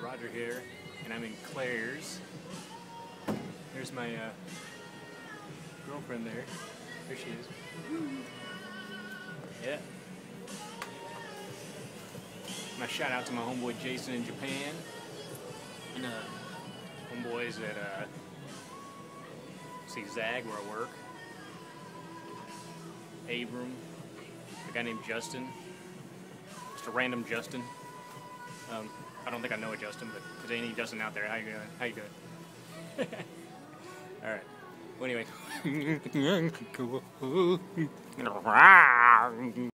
Roger here, and I'm in Claire's. There's my girlfriend there. There she is. Yeah. My shout out to my homeboy Jason in Japan, and homeboys at see Zag where I work. Abram, a guy named Justin, just a random Justin. I don't think I know a Justin, but if there's any Justin out there, how you doing? How you doing? All right. Well, anyway.